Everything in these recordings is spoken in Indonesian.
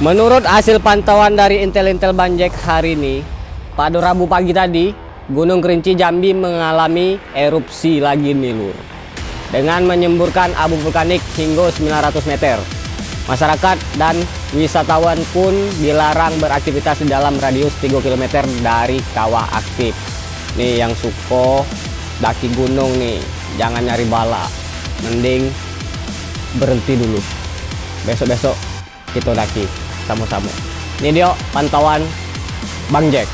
Menurut hasil pantauan dari Intel Banjek hari ini, pada Rabu pagi tadi, Gunung Kerinci Jambi mengalami erupsi lagi nih lur. Dengan menyemburkan abu vulkanik hingga 900 meter. Masyarakat dan wisatawan pun dilarang beraktivitas di dalam radius 3 km dari kawah aktif. Nih yang suko daki gunung nih, jangan nyari bala. Mending berhenti dulu. Besok-besok kita daki sama-sama. Ini dia pantauan Bang Jack.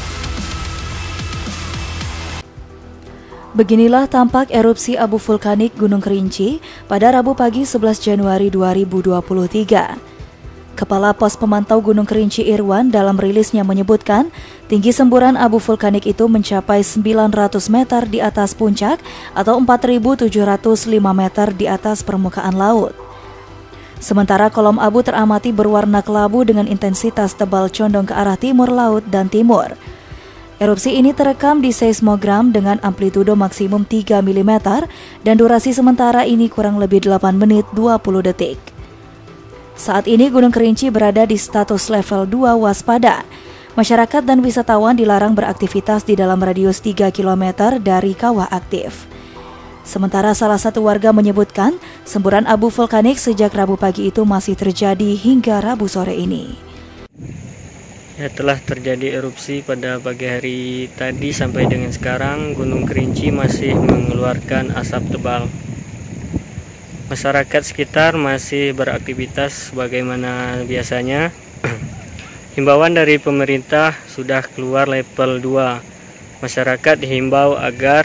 Beginilah tampak erupsi abu vulkanik Gunung Kerinci pada Rabu pagi 11 Januari 2023. Kepala Pos Pemantau Gunung Kerinci Irwan dalam rilisnya menyebutkan tinggi semburan abu vulkanik itu mencapai 900 meter di atas puncak atau 4.705 meter di atas permukaan laut. Sementara kolom abu teramati berwarna kelabu dengan intensitas tebal condong ke arah timur laut dan timur. Erupsi ini terekam di seismogram dengan amplitudo maksimum 3 mm dan durasi sementara ini kurang lebih 8 menit 20 detik. Saat ini Gunung Kerinci berada di status level 2 waspada. Masyarakat dan wisatawan dilarang beraktivitas di dalam radius 3 km dari kawah aktif. Sementara salah satu warga menyebutkan semburan abu vulkanik sejak Rabu pagi itu masih terjadi hingga Rabu sore ini. Ya, telah terjadi erupsi pada pagi hari tadi sampai dengan sekarang Gunung Kerinci masih mengeluarkan asap tebal. Masyarakat sekitar masih beraktivitas sebagaimana biasanya. Himbauan dari pemerintah sudah keluar level 2. Masyarakat dihimbau agar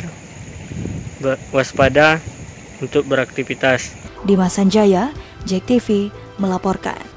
waspada untuk beraktivitas. Dimas Sanjaya, JEK TV melaporkan.